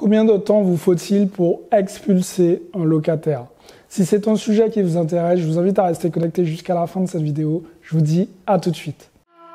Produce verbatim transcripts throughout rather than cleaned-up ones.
Combien de temps vous faut-il pour expulser un locataire? Si c'est un sujet qui vous intéresse, je vous invite à rester connecté jusqu'à la fin de cette vidéo. Je vous dis à tout de suite.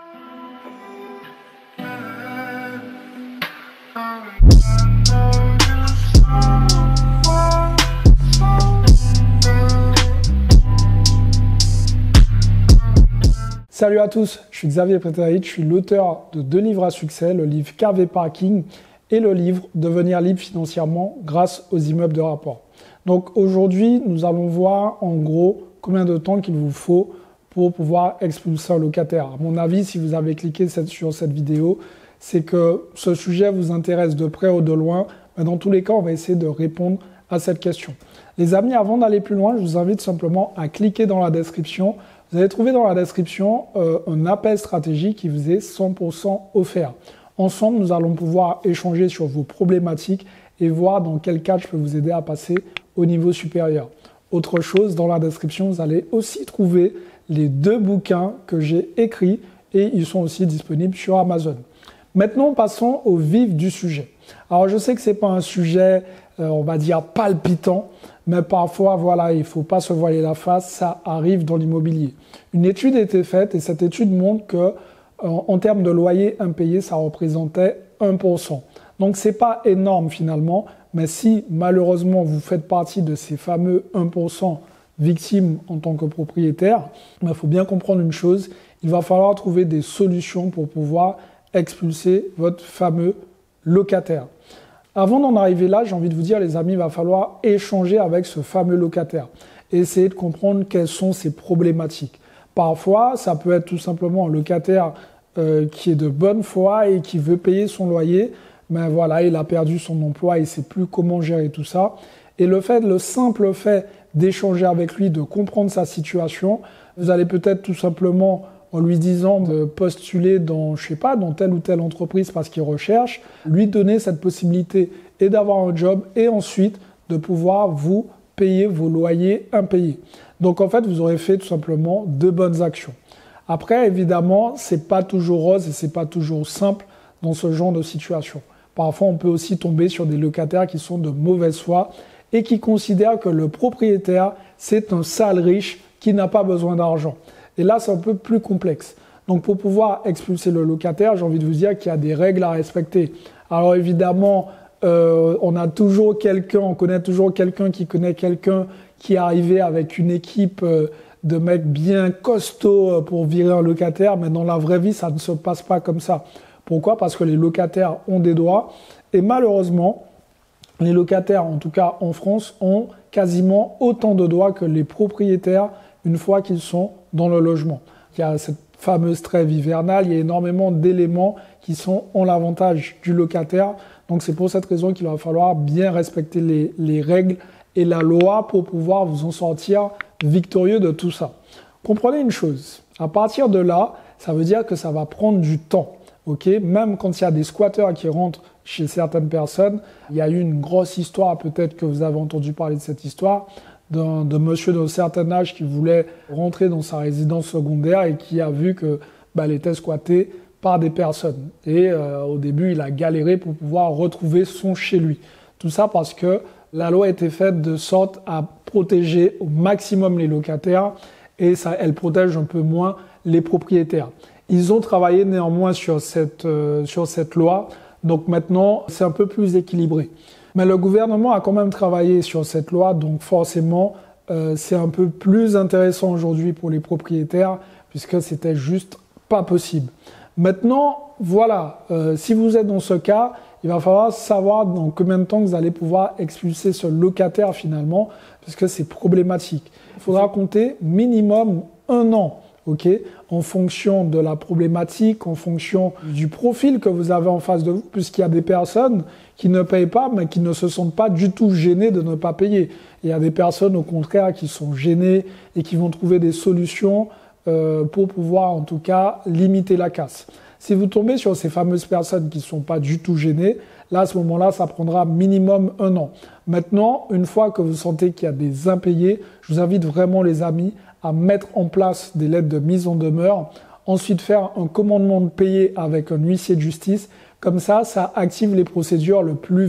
Salut à tous, je suis Xavier Prétérite, je suis l'auteur de deux livres à succès, le livre K V Parking et le livre Devenir libre financièrement grâce aux immeubles de rapport. Donc aujourd'hui, nous allons voir en gros combien de temps qu'il vous faut pour pouvoir expulser un locataire. À mon avis, si vous avez cliqué sur cette vidéo, c'est que ce sujet vous intéresse de près ou de loin. Mais dans tous les cas, on va essayer de répondre à cette question. Les amis, avant d'aller plus loin, je vous invite simplement à cliquer dans la description. Vous allez trouver dans la description euh, un appel stratégique qui vous est cent pour cent offert. Ensemble, nous allons pouvoir échanger sur vos problématiques et voir dans quel cas je peux vous aider à passer au niveau supérieur. Autre chose, dans la description, vous allez aussi trouver les deux bouquins que j'ai écrits et ils sont aussi disponibles sur Amazon. Maintenant, passons au vif du sujet. Alors, je sais que ce n'est pas un sujet, euh, on va dire, palpitant, mais parfois, voilà, il ne faut pas se voiler la face, ça arrive dans l'immobilier. Une étude a été faite et cette étude montre que en, en termes de loyer impayé, ça représentait un pour cent. Donc, ce n'est pas énorme finalement, mais si malheureusement vous faites partie de ces fameux un pour cent victimes en tant que propriétaire, il faut bien comprendre une chose, il va falloir trouver des solutions pour pouvoir expulser votre fameux locataire. Avant d'en arriver là, j'ai envie de vous dire, les amis, il va falloir échanger avec ce fameux locataire et essayer de comprendre quelles sont ses problématiques. Parfois, ça peut être tout simplement un locataire euh, qui est de bonne foi et qui veut payer son loyer, mais voilà, il a perdu son emploi et il ne sait plus comment gérer tout ça. Et le fait, le simple fait d'échanger avec lui, de comprendre sa situation, vous allez peut-être tout simplement en lui disant de postuler dans, je sais pas, dans telle ou telle entreprise parce qu'il recherche, lui donner cette possibilité et d'avoir un job et ensuite de pouvoir vous payer vos loyers impayés. Donc en fait, vous aurez fait tout simplement deux bonnes actions. Après, évidemment, c'est pas toujours rose et c'est pas toujours simple dans ce genre de situation. Parfois, on peut aussi tomber sur des locataires qui sont de mauvaise foi et qui considèrent que le propriétaire, c'est un sale riche qui n'a pas besoin d'argent. Et là, c'est un peu plus complexe. Donc, pour pouvoir expulser le locataire, j'ai envie de vous dire qu'il y a des règles à respecter. Alors, évidemment, euh, on a toujours quelqu'un, on connaît toujours quelqu'un qui connaît quelqu'un qui est arrivé avec une équipe euh, de mecs bien costauds pour virer un locataire. Mais dans la vraie vie, ça ne se passe pas comme ça. Pourquoi? Parce que les locataires ont des droits. Et malheureusement, les locataires, en tout cas en France, ont quasiment autant de droits que les propriétaires une fois qu'ils sont dans le logement. Il y a cette fameuse trêve hivernale, il y a énormément d'éléments qui sont en l'avantage du locataire. Donc c'est pour cette raison qu'il va falloir bien respecter les, les règles et la loi pour pouvoir vous en sortir victorieux de tout ça. Comprenez une chose, à partir de là, ça veut dire que ça va prendre du temps. Okay, même quand il y a des squatteurs qui rentrent chez certaines personnes, il y a eu une grosse histoire, peut-être que vous avez entendu parler de cette histoire, d'un de monsieur d'un certain âge qui voulait rentrer dans sa résidence secondaire et qui a vu que bah, elle était squattée par des personnes. Et euh, au début, il a galéré pour pouvoir retrouver son chez lui. Tout ça parce que la loi a été faite de sorte à protéger au maximum les locataires et ça, elle protège un peu moins les propriétaires. Ils ont travaillé néanmoins sur cette, euh, sur cette loi, donc maintenant c'est un peu plus équilibré. Mais le gouvernement a quand même travaillé sur cette loi, donc forcément euh, c'est un peu plus intéressant aujourd'hui pour les propriétaires puisque c'était juste pas possible. Maintenant, voilà, euh, si vous êtes dans ce cas, il va falloir savoir dans combien de temps vous allez pouvoir expulser ce locataire finalement, puisque c'est problématique. Il faudra compter minimum un an. Okay, en fonction de la problématique, en fonction du profil que vous avez en face de vous, puisqu'il y a des personnes qui ne payent pas, mais qui ne se sentent pas du tout gênées de ne pas payer. Il y a des personnes, au contraire, qui sont gênées et qui vont trouver des solutions euh, pour pouvoir, en tout cas, limiter la casse. Si vous tombez sur ces fameuses personnes qui ne sont pas du tout gênées, là, à ce moment-là, ça prendra minimum un an. Maintenant, une fois que vous sentez qu'il y a des impayés, je vous invite vraiment, les amis, à mettre en place des lettres de mise en demeure, ensuite faire un commandement de payer avec un huissier de justice. Comme ça, ça active les procédures le plus vite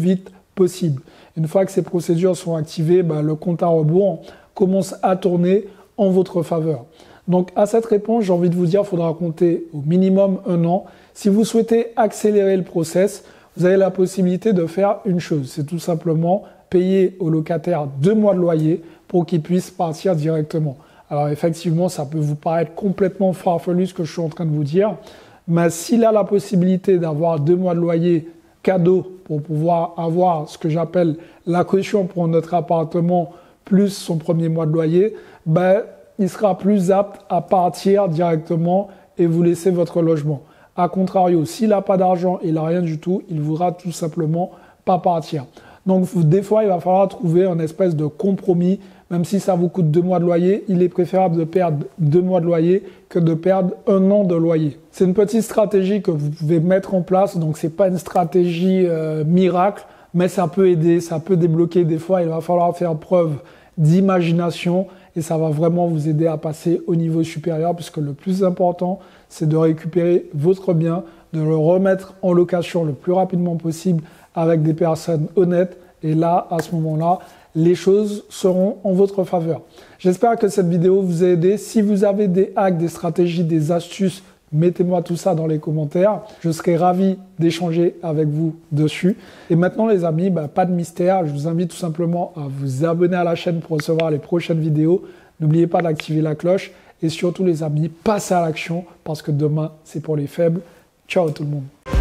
possible. Une fois que ces procédures sont activées, bah, le compte à rebours commence à tourner en votre faveur. Donc à cette réponse, j'ai envie de vous dire, il faudra compter au minimum un an. Si vous souhaitez accélérer le process, vous avez la possibilité de faire une chose, c'est tout simplement payer au locataire deux mois de loyer pour qu'il puisse partir directement. Alors effectivement, ça peut vous paraître complètement farfelu ce que je suis en train de vous dire, mais s'il a la possibilité d'avoir deux mois de loyer cadeau pour pouvoir avoir ce que j'appelle la caution pour notre appartement plus son premier mois de loyer, ben, il sera plus apte à partir directement et vous laisser votre logement. A contrario, s'il n'a pas d'argent, il n'a rien du tout, il ne voudra tout simplement pas partir. Donc des fois, il va falloir trouver un espèce de compromis. Même si ça vous coûte deux mois de loyer, il est préférable de perdre deux mois de loyer que de perdre un an de loyer. C'est une petite stratégie que vous pouvez mettre en place. Donc c'est pas une stratégie euh, miracle, mais ça peut aider, ça peut débloquer. Des fois, il va falloir faire preuve d'imagination et ça va vraiment vous aider à passer au niveau supérieur, puisque le plus important, c'est de récupérer votre bien, de le remettre en location le plus rapidement possible avec des personnes honnêtes. Et là, à ce moment-là, les choses seront en votre faveur. J'espère que cette vidéo vous a aidé. Si vous avez des hacks, des stratégies, des astuces, mettez-moi tout ça dans les commentaires. Je serai ravi d'échanger avec vous dessus. Et maintenant les amis, bah, pas de mystère. Je vous invite tout simplement à vous abonner à la chaîne pour recevoir les prochaines vidéos. N'oubliez pas d'activer la cloche. Et surtout les amis, passez à l'action parce que demain, c'est pour les faibles. Ciao tout le monde.